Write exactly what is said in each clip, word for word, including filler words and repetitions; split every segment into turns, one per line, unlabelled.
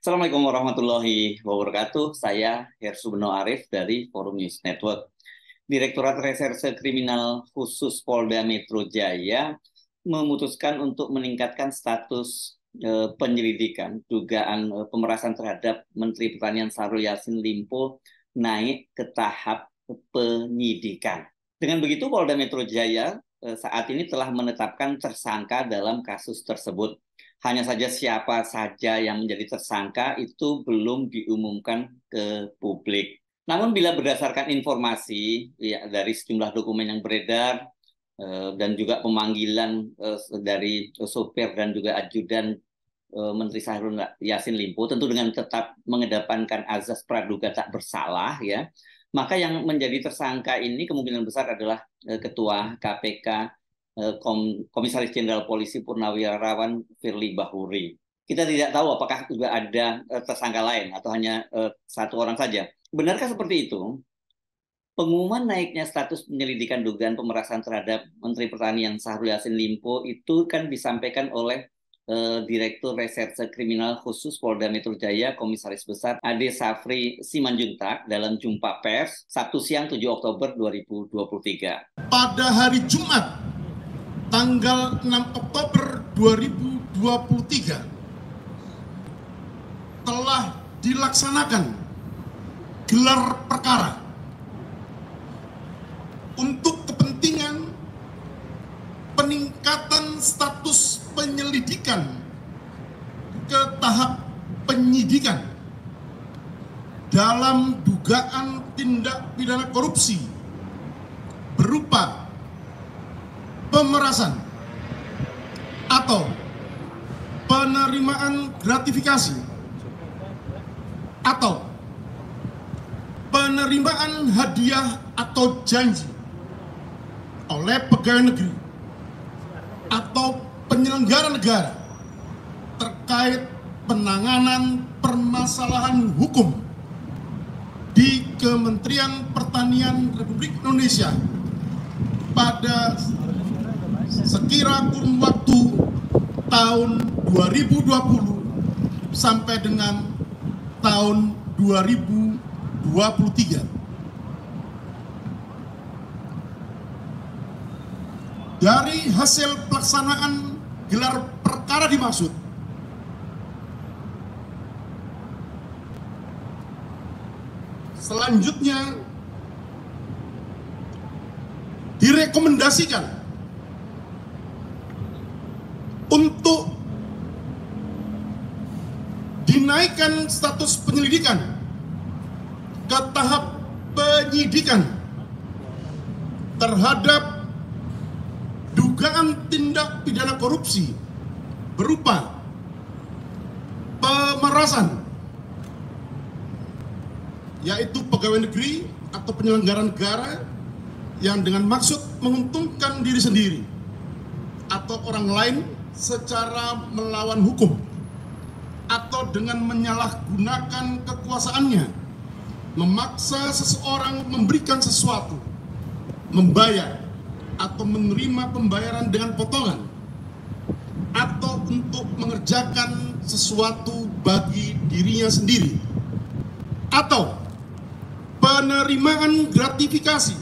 Assalamualaikum warahmatullahi wabarakatuh. Saya Hersu Beno Arif dari Forum News Network. Direktorat Reserse Kriminal Khusus Polda Metro Jaya memutuskan untuk meningkatkan status eh, penyelidikan dugaan eh, pemerasan terhadap Menteri Pertanian Syahrul Yassin Limpo naik ke tahap penyidikan. Dengan begitu, Polda Metro Jaya eh, saat ini telah menetapkan tersangka dalam kasus tersebut. Hanya saja siapa saja yang menjadi tersangka itu belum diumumkan ke publik. Namun bila berdasarkan informasi ya, dari sejumlah dokumen yang beredar eh, dan juga pemanggilan eh, dari sopir dan juga ajudan eh, Menteri Syahrul Yassin Limpo, tentu dengan tetap mengedepankan azas praduga tak bersalah, ya, maka yang menjadi tersangka ini kemungkinan besar adalah eh, Ketua K P K Komisaris Jenderal Polisi Purnawirawan Firly Bahuri. Kita tidak tahu apakah juga ada uh, tersangka lain atau hanya uh, satu orang saja. Benarkah seperti itu? Pengumuman naiknya status penyelidikan dugaan pemerasan terhadap Menteri Pertanian Syahrul Yassin Limpo itu kan disampaikan oleh uh, Direktur Reserse Kriminal Khusus Polda Metro Jaya Komisaris Besar Ade Safri Simanjuntak dalam jumpa pers Sabtu siang tujuh Oktober dua ribu dua puluh tiga.
Pada hari Jumat tanggal enam Oktober dua ribu dua puluh tiga telah dilaksanakan gelar perkara untuk kepentingan peningkatan status penyelidikan ke tahap penyidikan dalam dugaan tindak pidana korupsi berupa pemerasan atau penerimaan gratifikasi atau penerimaan hadiah atau janji oleh pegawai negeri atau penyelenggara negara terkait penanganan permasalahan hukum di Kementerian Pertanian Republik Indonesia pada sekira kurun waktu tahun dua ribu dua puluh sampai dengan tahun dua ribu dua puluh tiga. Dari hasil pelaksanaan gelar perkara dimaksud, selanjutnya direkomendasikan untuk dinaikkan status penyelidikan ke tahap penyidikan terhadap dugaan tindak pidana korupsi berupa pemerasan, yaitu pegawai negeri atau penyelenggara negara yang dengan maksud menguntungkan diri sendiri atau orang lain secara melawan hukum atau dengan menyalahgunakan kekuasaannya memaksa seseorang memberikan sesuatu, membayar atau menerima pembayaran dengan potongan atau untuk mengerjakan sesuatu bagi dirinya sendiri atau penerimaan gratifikasi,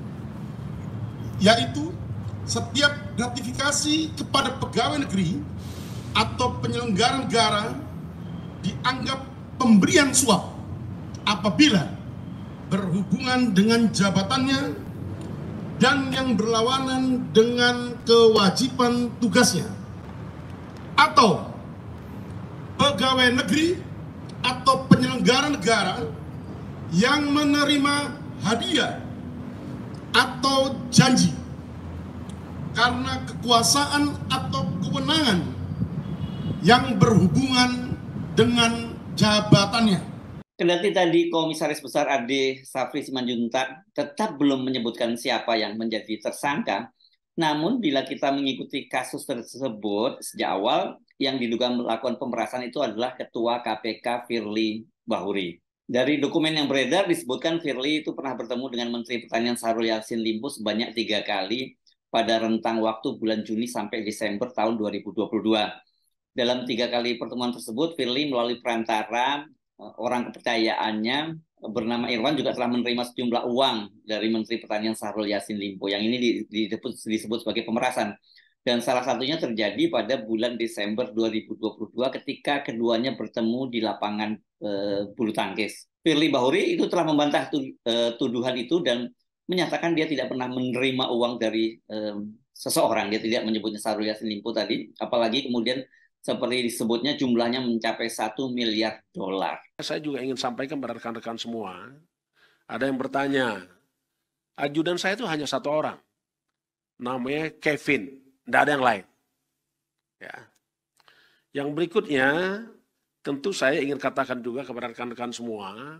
yaitu setiap gratifikasi kepada pegawai negeri atau penyelenggara negara dianggap pemberian suap apabila berhubungan dengan jabatannya dan yang berlawanan dengan kewajiban tugasnya, atau pegawai negeri atau penyelenggara negara yang menerima hadiah atau janji karena kekuasaan atau kewenangan yang berhubungan dengan jabatannya.
Kendati tadi Komisaris Besar Ade Safri Simanjuntak tetap belum menyebutkan siapa yang menjadi tersangka, namun bila kita mengikuti kasus tersebut sejak awal, yang diduga melakukan pemerasan itu adalah Ketua K P K Firly Bahuri. Dari dokumen yang beredar disebutkan Firly itu pernah bertemu dengan Menteri Pertanian Syahrul Yassin Limpo sebanyak tiga kali pada rentang waktu bulan Juni sampai Desember tahun dua ribu dua puluh dua. Dalam tiga kali pertemuan tersebut, Firly melalui perantara orang kepercayaannya bernama Irwan juga telah menerima sejumlah uang dari Menteri Pertanian Syahrul Yassin Limpo. Yang ini disebut, disebut sebagai pemerasan. Dan salah satunya terjadi pada bulan Desember dua ribu dua puluh dua ketika keduanya bertemu di lapangan e, bulu tangkis. Firly Bahuri itu telah membantah tuduhan itu dan menyatakan dia tidak pernah menerima uang dari e, seseorang. Dia tidak menyebutnya Syahrul Yassin Limpo tadi, apalagi kemudian seperti disebutnya jumlahnya mencapai satu miliar dolar.
Saya juga ingin sampaikan pada rekan-rekan semua, ada yang bertanya, ajudan saya itu hanya satu orang, namanya Kevin, tidak ada yang lain. Ya. Yang berikutnya, tentu saya ingin katakan juga kepada rekan-rekan semua,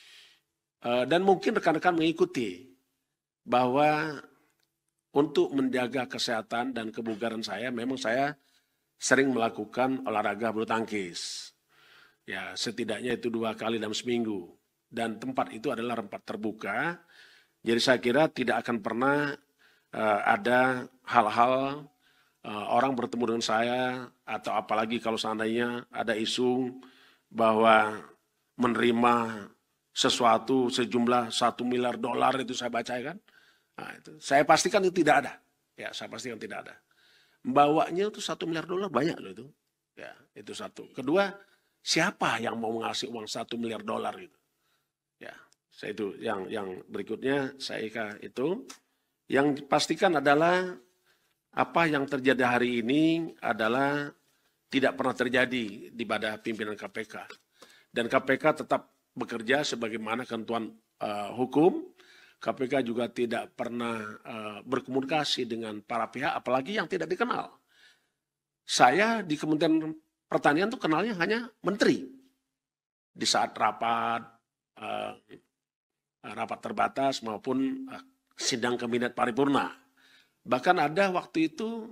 dan mungkin rekan-rekan mengikuti, bahwa untuk menjaga kesehatan dan kebugaran saya, memang saya sering melakukan olahraga bulu tangkis. Ya, setidaknya itu dua kali dalam seminggu. Dan tempat itu adalah tempat terbuka. Jadi saya kira tidak akan pernah uh, ada hal-hal uh, orang bertemu dengan saya, atau apalagi kalau seandainya ada isu bahwa menerima sesuatu sejumlah satu miliar dolar itu saya baca kan. Nah, itu saya pastikan itu tidak ada. Ya, saya pastikan tidak ada. Bawanya itu satu miliar dolar banyak loh itu. Ya, itu satu. Kedua, siapa yang mau ngasih uang satu miliar dolar itu? Ya, saya itu yang yang berikutnya saya ika itu yang pastikan adalah apa yang terjadi hari ini adalah tidak pernah terjadi di pada pimpinan K P K. Dan K P K tetap bekerja sebagaimana ketentuan uh, hukum. K P K juga tidak pernah uh, berkomunikasi dengan para pihak, apalagi yang tidak dikenal. Saya di Kementerian Pertanian itu kenalnya hanya menteri. Di saat rapat, uh, rapat terbatas maupun uh, sidang kabinet paripurna. Bahkan ada waktu itu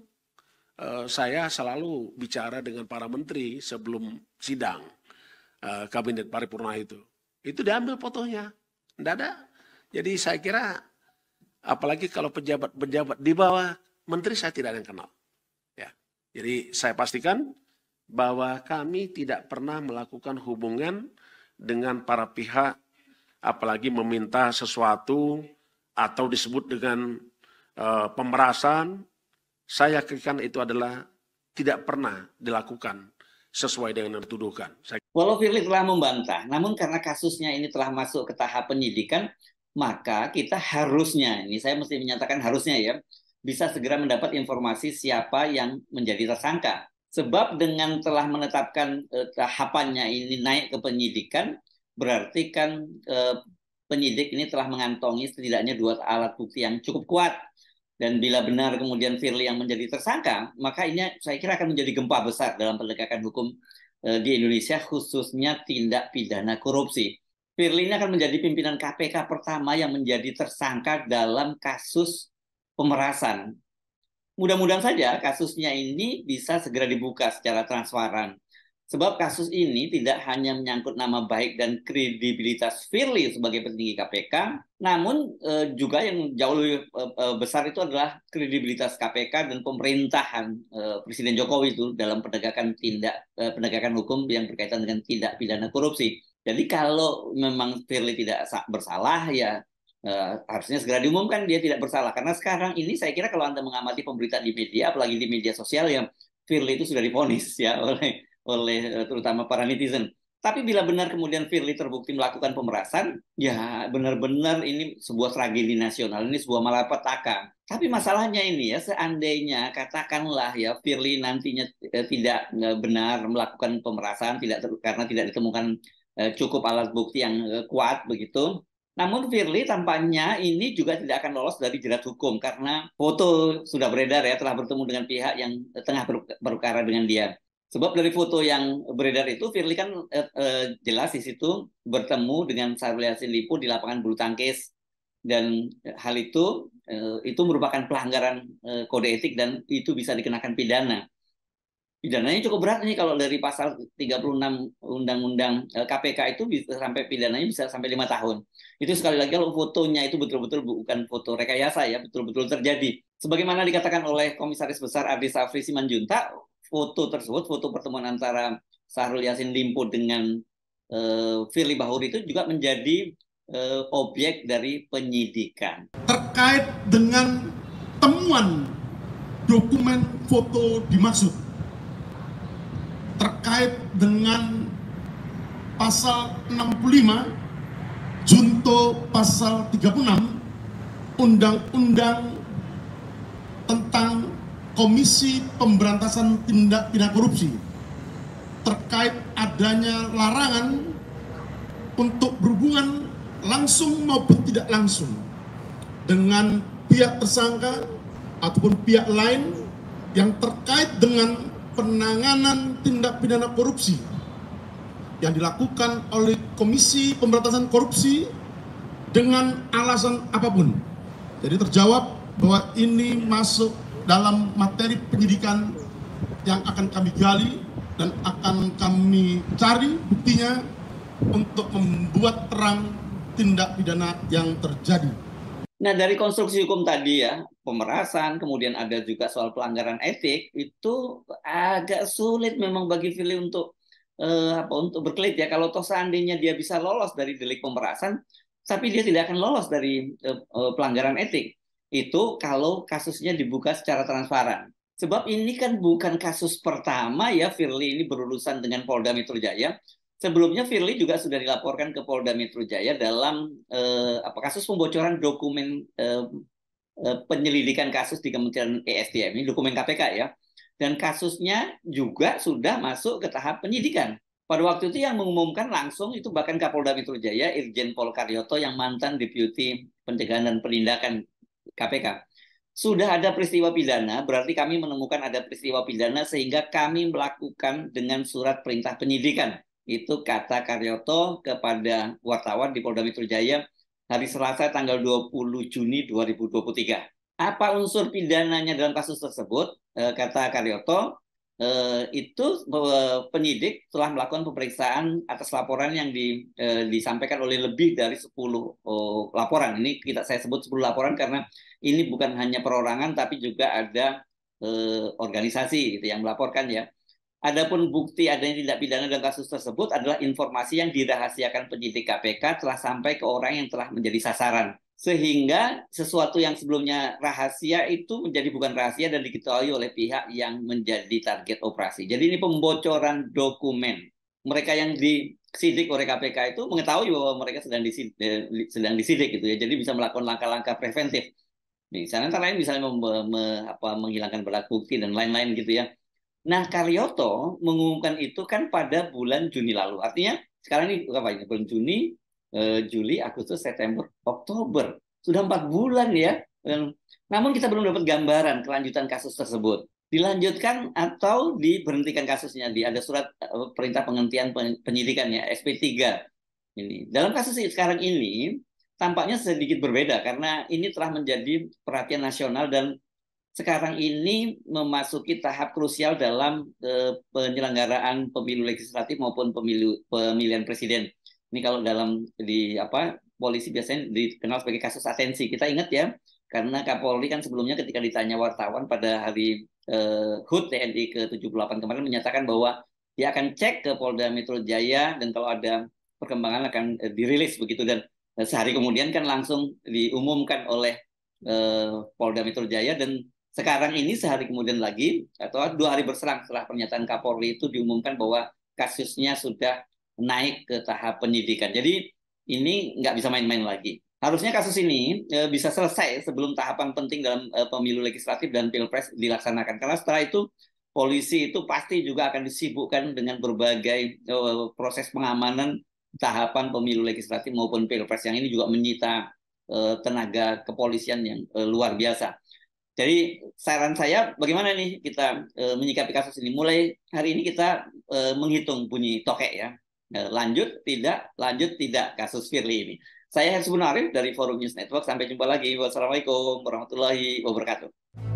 uh, saya selalu bicara dengan para menteri sebelum sidang uh, kabinet paripurna itu. Itu diambil fotonya, tidak ada. Jadi saya kira apalagi kalau pejabat-pejabat di bawah menteri saya tidak ada yang kenal. Ya. Jadi saya pastikan bahwa kami tidak pernah melakukan hubungan dengan para pihak, apalagi meminta sesuatu atau disebut dengan uh, pemerasan. Saya yakin itu adalah tidak pernah dilakukan sesuai dengan yang dituduhkan. Saya...
Walau Firly telah membantah, namun karena kasusnya ini telah masuk ke tahap penyidikan, maka kita harusnya, ini saya mesti menyatakan harusnya ya, bisa segera mendapat informasi siapa yang menjadi tersangka. Sebab dengan telah menetapkan eh, tahapannya ini naik ke penyidikan, berarti kan eh, penyidik ini telah mengantongi setidaknya dua alat bukti yang cukup kuat. Dan bila benar kemudian Firly yang menjadi tersangka, maka ini saya kira akan menjadi gempa besar dalam penegakan hukum eh, di Indonesia, khususnya tindak pidana korupsi. Firly ini akan menjadi pimpinan K P K pertama yang menjadi tersangka dalam kasus pemerasan. Mudah-mudahan saja kasusnya ini bisa segera dibuka secara transparan. Sebab kasus ini tidak hanya menyangkut nama baik dan kredibilitas Firly sebagai petinggi K P K, namun eh, juga yang jauh lebih eh, besar itu adalah kredibilitas K P K dan pemerintahan eh, Presiden Jokowi itu dalam penegakan tindak eh, penegakan hukum yang berkaitan dengan tindak pidana korupsi. Jadi kalau memang Firly tidak bersalah, ya eh, harusnya segera diumumkan dia tidak bersalah. Karena sekarang ini saya kira kalau Anda mengamati pemberitaan di media, apalagi di media sosial, yang Firly itu sudah divonis ya oleh oleh terutama para netizen. Tapi bila benar kemudian Firly terbukti melakukan pemerasan, ya benar-benar ini sebuah tragedi nasional, ini sebuah malapetaka. Tapi masalahnya ini ya, seandainya katakanlah ya Firly nantinya eh, tidak benar melakukan pemerasan, tidak karena tidak ditemukan cukup alat bukti yang kuat begitu. Namun Firly tampaknya ini juga tidak akan lolos dari jerat hukum karena foto sudah beredar ya, telah bertemu dengan pihak yang tengah berperkara dengan dia. Sebab dari foto yang beredar itu Firly kan eh, eh, jelas di situ bertemu dengan Syahrul Yassin Limpo di lapangan bulu tangkis, dan hal itu eh, itu merupakan pelanggaran eh, kode etik dan itu bisa dikenakan pidana. Pidananya cukup berat nih kalau dari pasal tiga puluh enam Undang-Undang K P K itu bisa sampai pidananya bisa sampai lima tahun. Itu sekali lagi kalau fotonya itu betul-betul bukan foto rekayasa ya, betul-betul terjadi. Sebagaimana dikatakan oleh Komisaris Besar Ardi Safri Simanjuntak, foto tersebut, foto pertemuan antara Syahrul Yassin Limpo dengan uh, Firly Bahuri itu juga menjadi uh, objek dari penyidikan.
Terkait dengan temuan dokumen foto dimaksud, terkait dengan pasal enam puluh lima, junto pasal tiga puluh enam, Undang-Undang tentang Komisi Pemberantasan Tindak Pidana Korupsi, terkait adanya larangan untuk berhubungan langsung maupun tidak langsung dengan pihak tersangka ataupun pihak lain yang terkait dengan penanganan tindak pidana korupsi yang dilakukan oleh Komisi Pemberantasan Korupsi dengan alasan apapun. Jadi terjawab bahwa ini masuk dalam materi penyidikan yang akan kami gali dan akan kami cari buktinya untuk membuat terang tindak pidana yang terjadi.
Nah, dari konstruksi hukum tadi ya, pemerasan, kemudian ada juga soal pelanggaran etik, itu agak sulit memang bagi Firly untuk eh, apa untuk berkelit ya. Kalau toh seandainya dia bisa lolos dari delik pemerasan, tapi dia tidak akan lolos dari eh, pelanggaran etik. Itu kalau kasusnya dibuka secara transparan. Sebab ini kan bukan kasus pertama ya Firly ini berurusan dengan Polda Metro Jaya. Sebelumnya Firly juga sudah dilaporkan ke Polda Metro Jaya dalam eh, apa kasus pembocoran dokumen eh, eh, penyelidikan kasus di Kementerian E S D M, ini dokumen K P K ya. Dan kasusnya juga sudah masuk ke tahap penyidikan. Pada waktu itu yang mengumumkan langsung itu bahkan Kapolda Metro Jaya Irjen Pol Karyoto yang mantan Deputi Pencegahan dan Penindakan K P K. Sudah ada peristiwa pidana, berarti kami menemukan ada peristiwa pidana sehingga kami melakukan dengan surat perintah penyidikan. Itu kata Karyoto kepada wartawan di Polda Metro Jaya hari Selasa tanggal dua puluh Juni dua ribu dua puluh tiga. Apa unsur pidananya dalam kasus tersebut? Kata Karyoto, itu penyidik telah melakukan pemeriksaan atas laporan yang di, disampaikan oleh lebih dari sepuluh laporan. Ini kita saya sebut sepuluh laporan karena ini bukan hanya perorangan tapi juga ada organisasi gitu yang melaporkan ya. Adapun bukti adanya tindak pidana dalam kasus tersebut adalah informasi yang dirahasiakan penyidik K P K telah sampai ke orang yang telah menjadi sasaran. Sehingga sesuatu yang sebelumnya rahasia itu menjadi bukan rahasia dan diketahui oleh pihak yang menjadi target operasi. Jadi ini pembocoran dokumen. Mereka yang disidik oleh K P K itu mengetahui bahwa mereka sedang disidik, sedang disidik gitu ya. Jadi bisa melakukan langkah-langkah preventif. Misalnya antara lain misalnya mem, me, apa, menghilangkan barang bukti dan lain-lain gitu ya. Nah, Karyoto mengumumkan itu kan pada bulan Juni lalu. Artinya sekarang ini apa ini? Bulan Juni, eh, Juli, Agustus, September, Oktober. Sudah empat bulan ya. Namun kita belum dapat gambaran kelanjutan kasus tersebut. Dilanjutkan atau diberhentikan kasusnya. Di ada surat eh, perintah penghentian penyidikan ya, S P tiga. Ini. Dalam kasus sekarang ini tampaknya sedikit berbeda karena ini telah menjadi perhatian nasional dan sekarang ini memasuki tahap krusial dalam eh, penyelenggaraan pemilu legislatif maupun pemilu pemilihan presiden. Ini kalau dalam di apa polisi biasanya dikenal sebagai kasus atensi. Kita ingat ya, karena Kapolri kan sebelumnya ketika ditanya wartawan pada hari eh, H U T T N I ke tujuh puluh delapan kemarin menyatakan bahwa dia akan cek ke Polda Metro Jaya dan kalau ada perkembangan akan eh, dirilis begitu dan eh, sehari kemudian kan langsung diumumkan oleh eh, Polda Metro Jaya dan sekarang ini sehari kemudian lagi atau dua hari berselang setelah pernyataan Kapolri itu diumumkan bahwa kasusnya sudah naik ke tahap penyidikan. Jadi ini nggak bisa main-main lagi. Harusnya kasus ini e, bisa selesai sebelum tahapan penting dalam e, pemilu legislatif dan pilpres dilaksanakan. Karena setelah itu polisi itu pasti juga akan disibukkan dengan berbagai e, proses pengamanan tahapan pemilu legislatif maupun pilpres yang ini juga menyita e, tenaga kepolisian yang e, luar biasa. Jadi saran saya bagaimana nih kita e, menyikapi kasus ini. Mulai hari ini kita e, menghitung bunyi tokek ya. E, lanjut, tidak, lanjut, tidak kasus Firly ini. Saya Hersubno Arif dari Forum News Network. Sampai jumpa lagi. Wassalamualaikum warahmatullahi wabarakatuh.